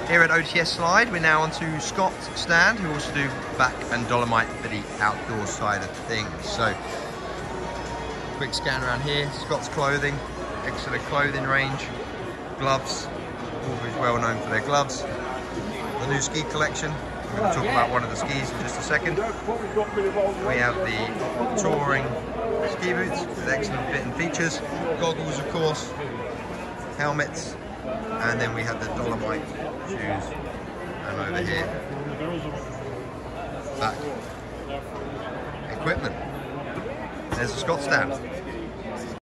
Here at OTS Slide, we're now on to Scott's stand, who also do back and Dolomite for the outdoor side of things. So, quick scan around here. Scott's clothing, excellent clothing range, gloves, always well known for their gloves. The new ski collection. We're going to talk about one of the skis in just a second. We have the touring ski boots with excellent fit and features, goggles of course, helmets, and then we have the Dolomite shoes, and over here, back equipment. There's the Scott stand.